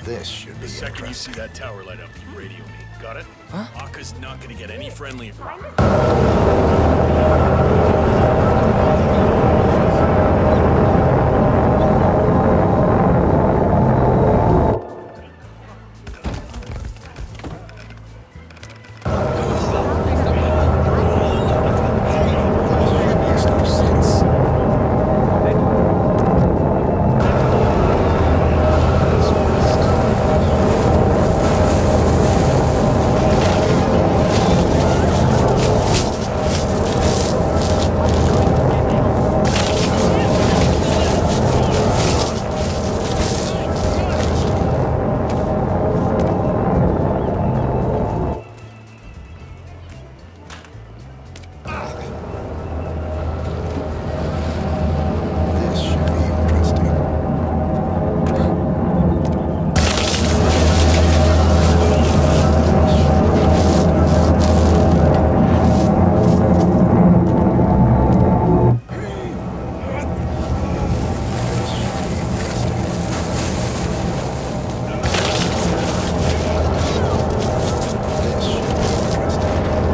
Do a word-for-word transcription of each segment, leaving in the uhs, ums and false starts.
This should be The second you interesting. see that tower light up, you radio me. Got it? Huh? Aka's not gonna get any friendlier. Makes no sense. This should be interesting. This should be interesting.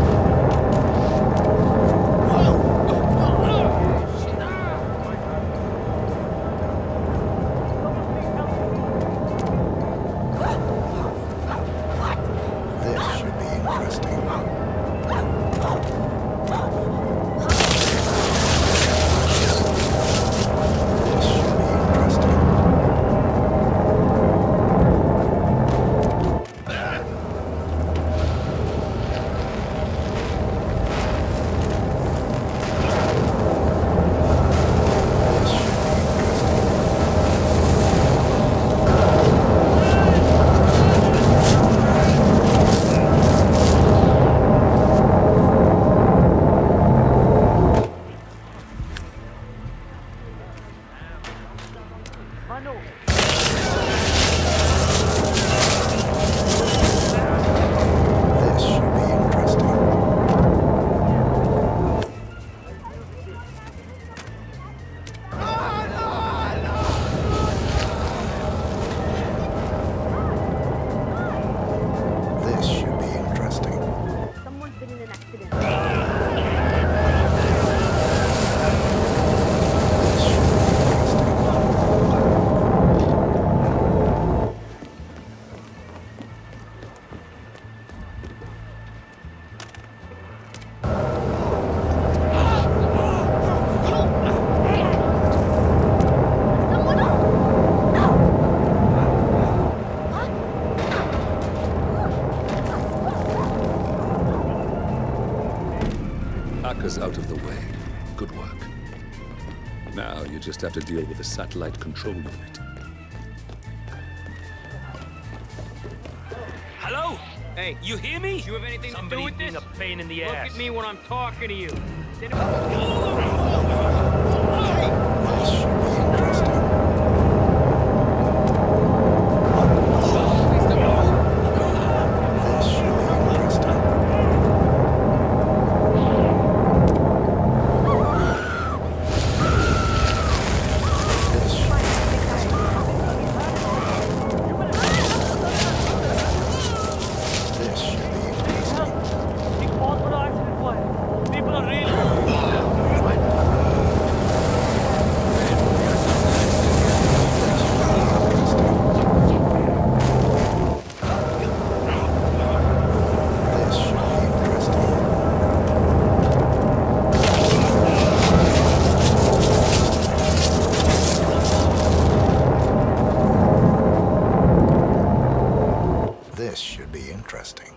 This should be interesting. This should be interesting. This should be interesting. This should be interesting. This should be interesting. Someone's been in an accident. This should be interesting. Someone else! No! Aka's out of the way. Good work. Now you just have to deal with the satellite control unit. Hello? Hey, you hear me? You have anything Somebody to do with being this? a pain in the Look ass. at me when I'm talking to you. This should be interesting. This should be interesting. This should be interesting. This should be interesting. People are really... This should be interesting. This should be interesting.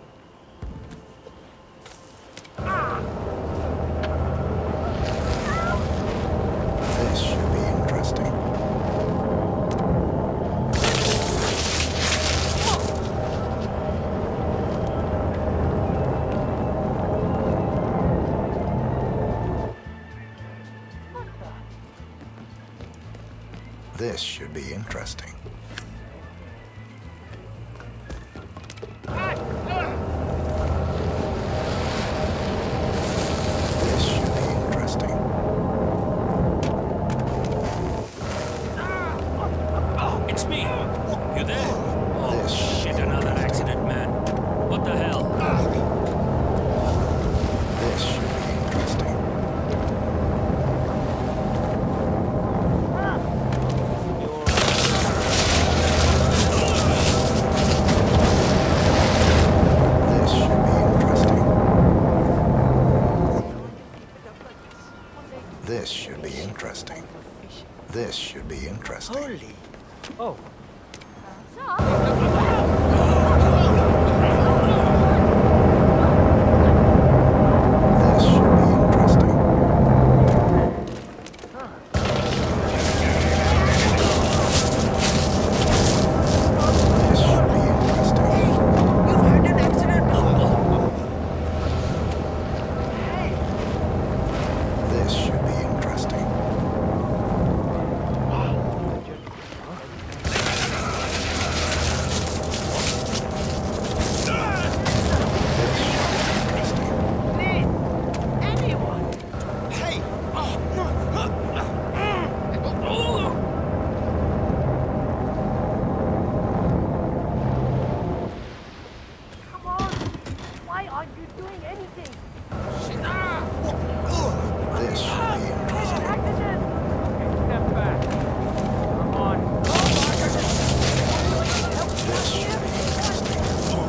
This should be interesting. This should be interesting. This should be interesting. It's me. You there? This should be interesting. This should be interesting. Holy. Oh. This should be interesting. This should be interesting. You've had an accident. This should be interesting. Come on! Why aren't you doing anything? This should be interesting. Accident! Step back. Come on. This should be interesting.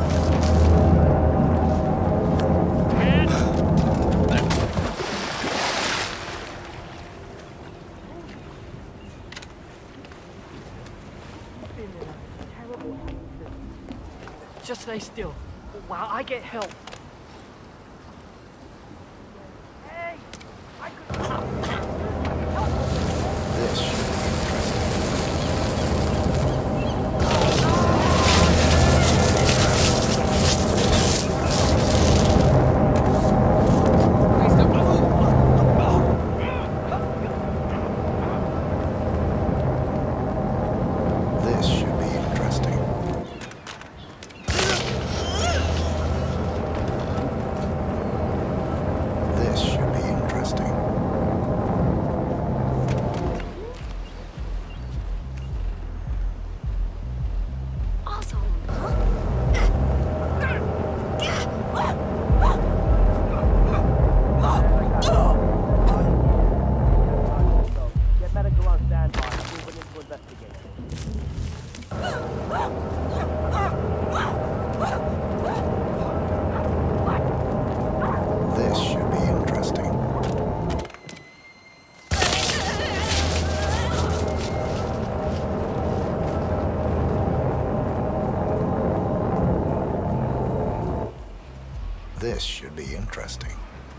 Been in a terrible accident. Just stay still. While I get help. Hey! I could... This should be interesting. This should be interesting. This should be interesting. Awesome! Get medical on standby. Moving in to investigate. This should be interesting. This should be interesting.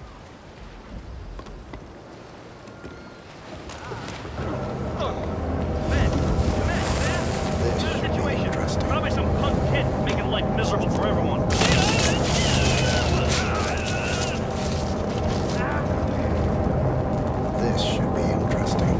This should be interesting. Probably some punk kid making life miserable for everyone. This should be interesting.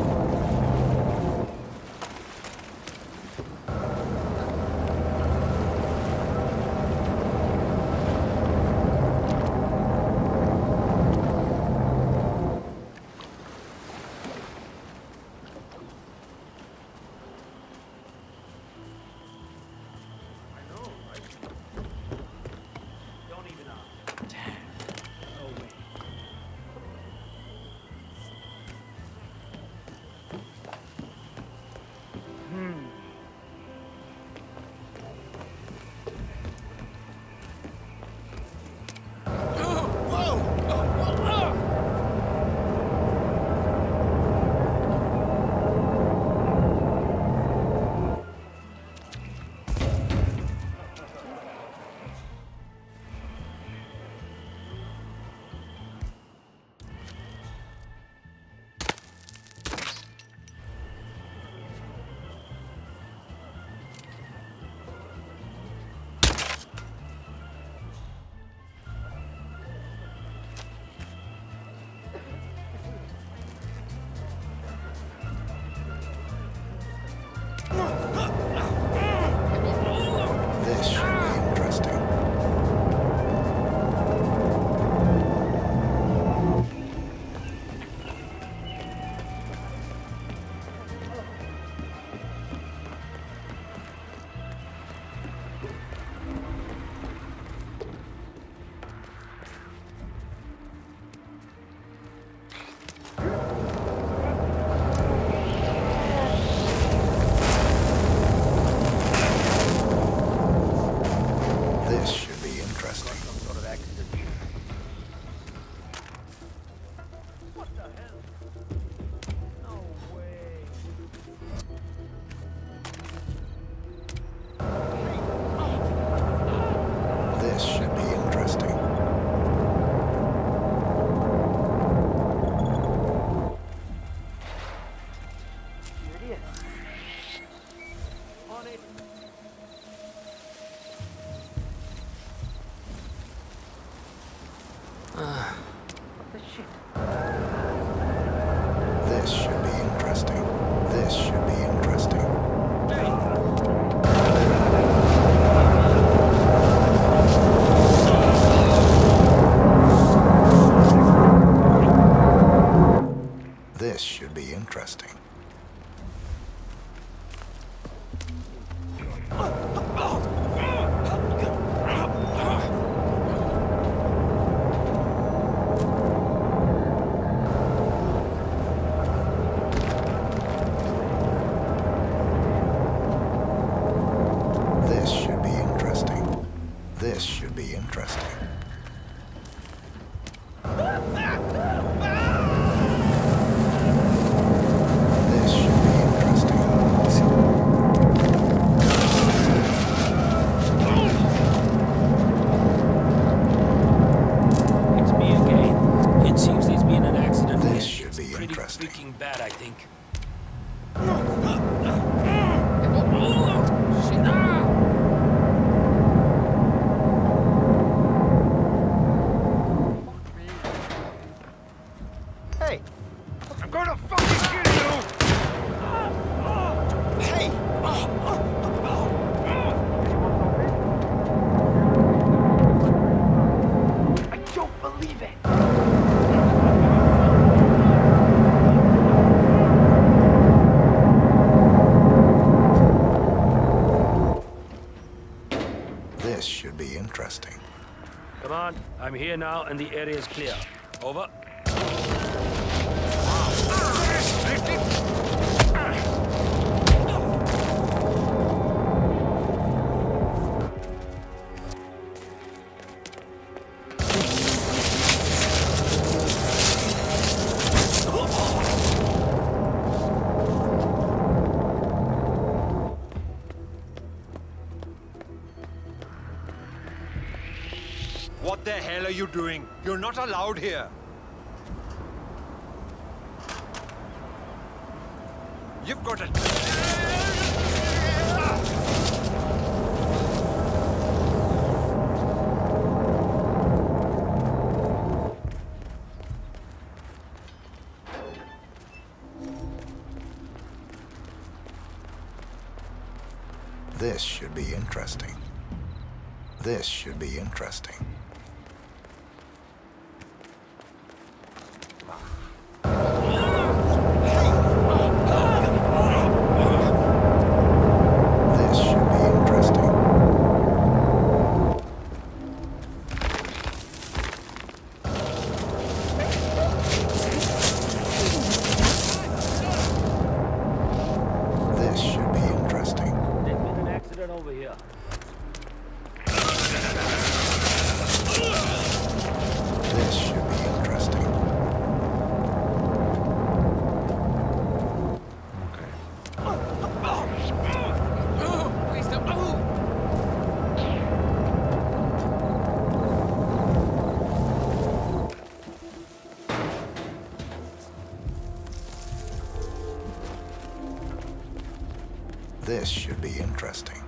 This should be interesting. This should be interesting. This should be interesting. This should be interesting. This should be interesting. This should be interesting. It's me again. It seems there's been an accident. This and should it's be pretty interesting. freaking bad, I think. Hey! I'm gonna fucking kill you! Hey! I don't believe it! This should be interesting. Come on, I'm here now and the area is clear. Over. What the hell are you doing? You're not allowed here. You've got to... This should be interesting. This should be interesting. This should be interesting. This should be interesting. There's been an accident over here. This should be interesting. This should be interesting.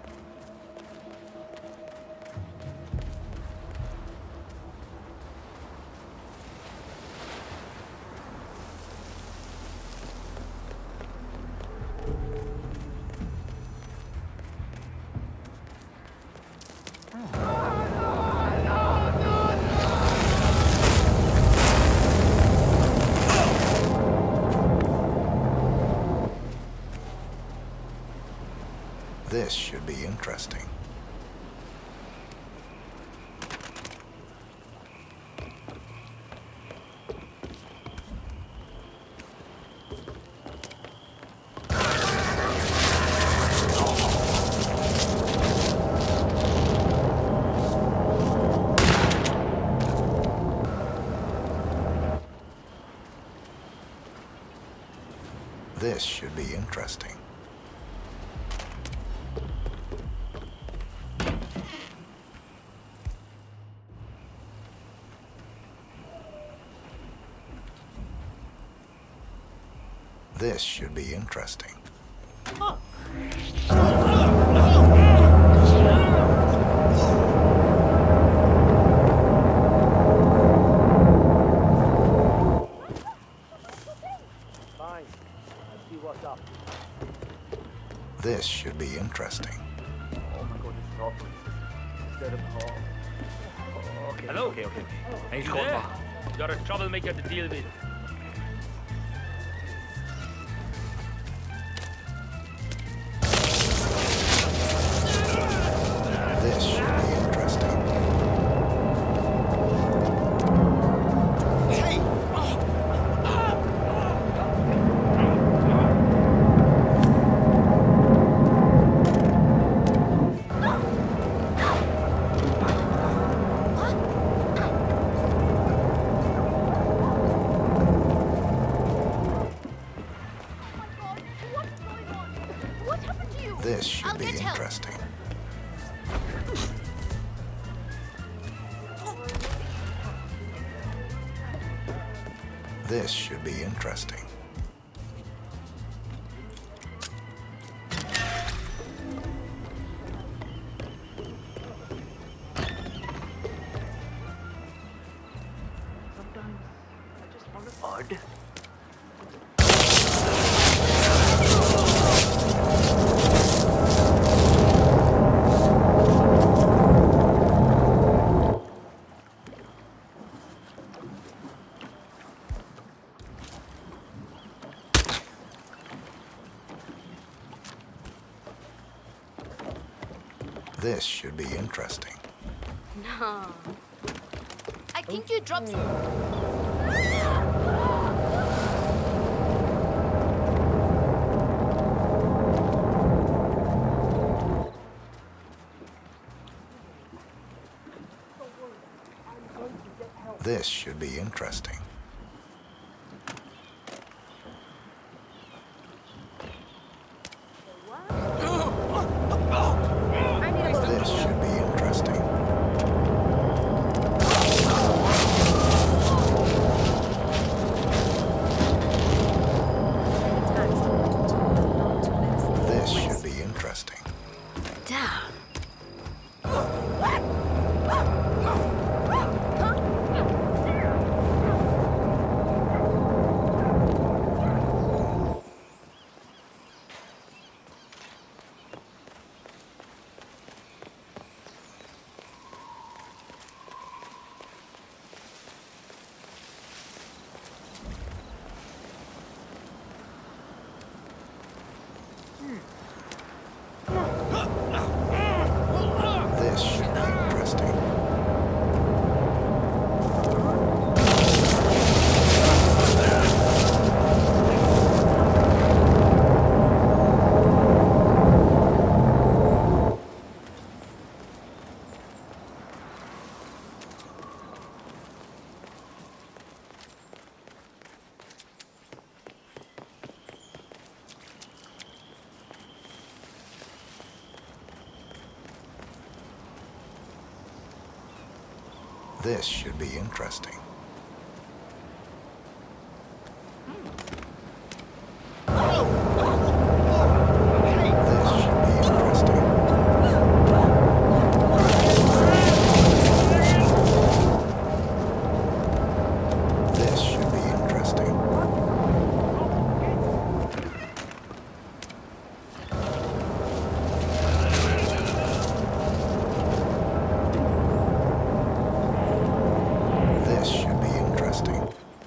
This should be interesting. This should be interesting. This should be interesting. what's up. This should be interesting. Oh my god, it's not. Instead of hall. Oh, okay. Hello? Okay, okay, okay. You there? You got a troublemaker to deal with. This should be interesting. This should be interesting. This should be interesting. Sometimes I just found it odd. This should be interesting. No. I think you dropped some. This should be interesting. This should be interesting. This should be interesting. Down. This should be interesting. This should be interesting. This should be interesting. This should be interesting. This should be interesting.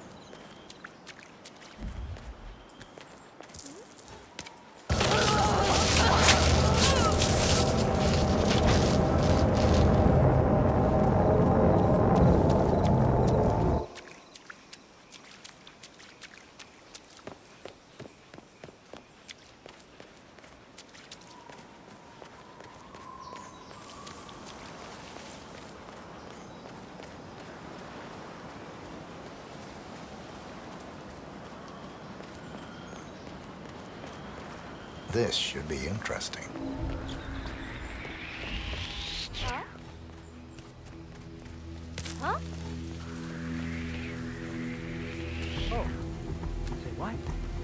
This should be interesting. Huh? Huh? Oh. Say what?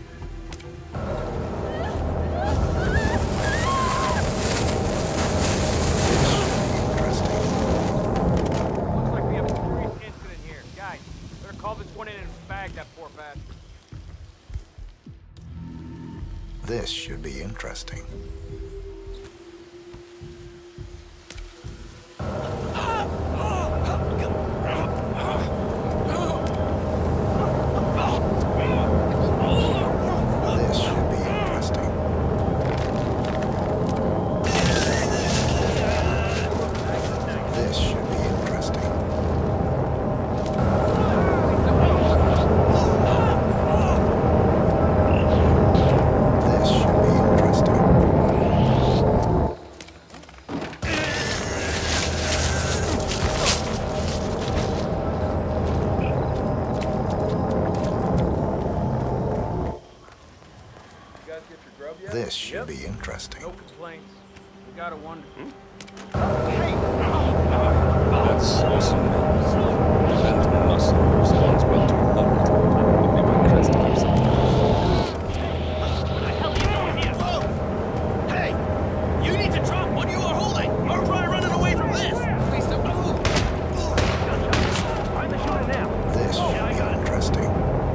Interesting. Looks like we have a serious incident here. Guys, better call this one in and bag that poor bastard. This should be interesting. This should be interesting. This should be interesting. This should be interesting. This should be interesting. No complaints. We got a wonder. That's awesome news. And muscle responds well to authority. Only one crest keeps it. What the hell are you doing here? Hey! You need to drop what you are holding, or try running away from this! Please don't move! Find the shooter now. This should be interesting.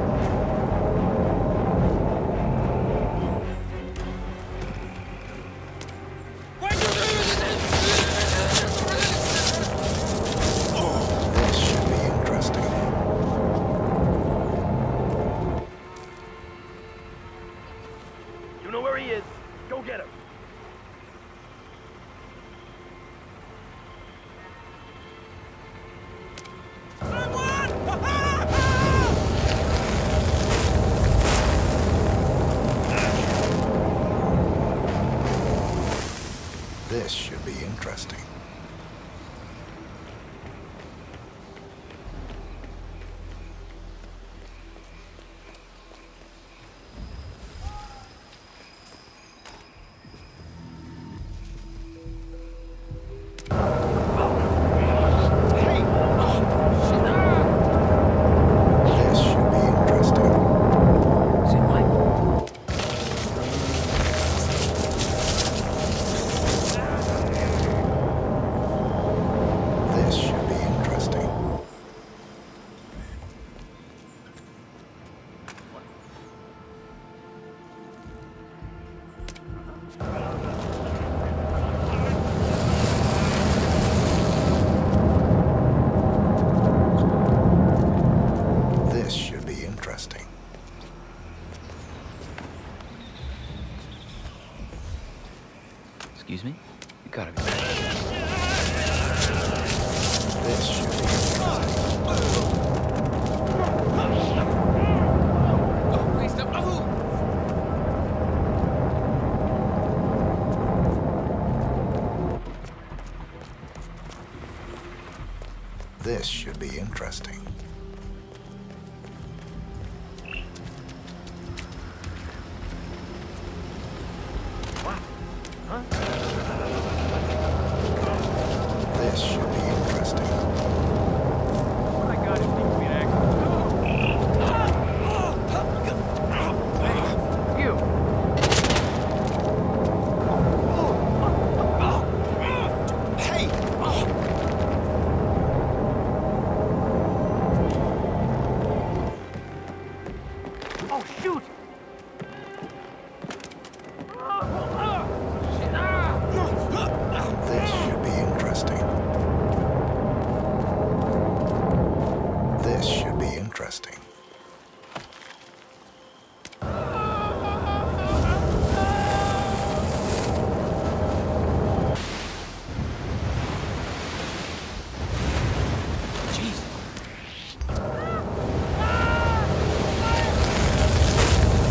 This should be interesting. You know where he is. Go get him. This should be interesting. This should be interesting. This should be interesting. This should be interesting. Excuse me? You gotta be. This should be interesting. Oh, please don't. Oh! This should be interesting. This should be interesting. What I got is needs to be an accident. Hey, you. Hey! Oh, shoot! This should be interesting. This should be interesting. Jeez.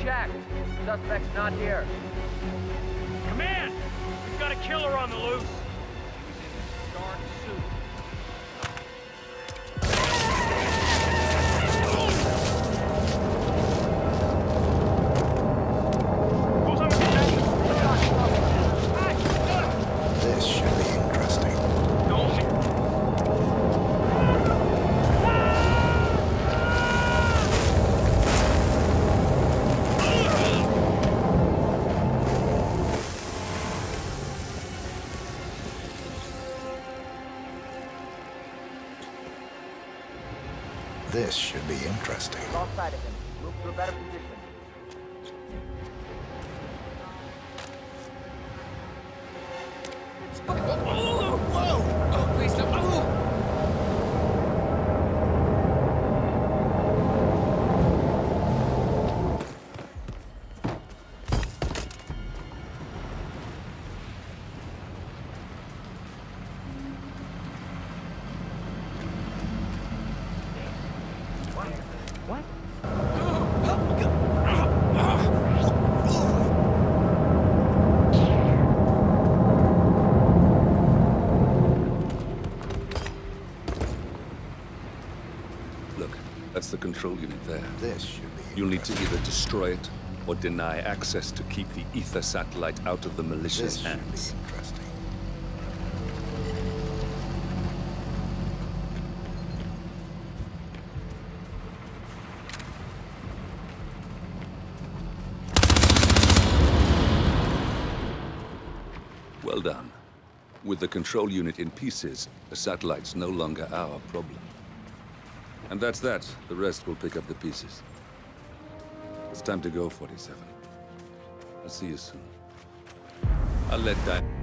checked. Suspect's not here. Command! We've got a killer on the loose. He was in a dark suit. This should be interesting. This should be interesting. Lost sight of him. Move to a better position. Whoa! Oh, please don't. Oh! That's the control unit there. This should be You'll need to interesting. either destroy it or deny access to keep the ether satellite out of the militia's This should hands. be interesting. Well done. With the control unit in pieces, the satellite's no longer our problem. And that's that. The rest will pick up the pieces. It's time to go, forty-seven. I'll see you soon. I'll let Diane...